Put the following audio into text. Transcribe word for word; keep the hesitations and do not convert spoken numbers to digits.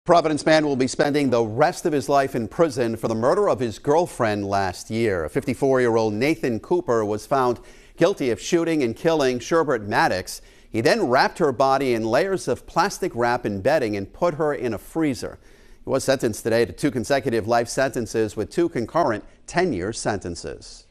Providence man will be spending the rest of his life in prison for the murder of his girlfriend last year. fifty-four-year-old Nathan Cooper was found guilty of shooting and killing Sherbert Maddox. He then wrapped her body in layers of plastic wrap and bedding and put her in a freezer. He was sentenced today to two consecutive life sentences with two concurrent ten-year sentences.